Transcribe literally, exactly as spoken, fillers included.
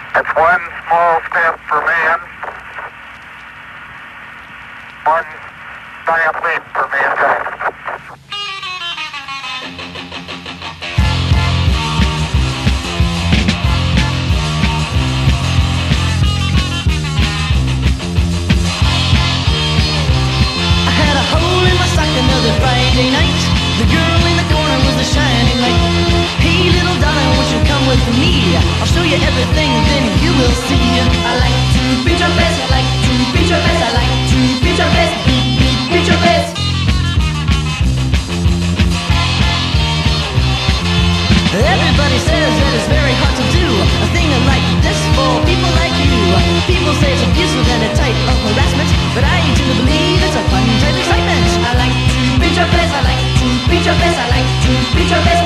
It's one small step for man, one giant leap for mankind. I had a hole in my sock another Friday night. The girl in the corner was a shining light. Hey little darling, won't you come with me? I'll show you everything, then you will see. I like to beat your face, I like to beat your face, I like to beat your face, beat, beat, beat your face. Everybody says that it's very hard to do a thing like this for people like you. People say it's abusive and a type of harassment, but I tend to believe it's a fun type of excitement. I like to beat your face, I like to beat your face, I like to beat your face.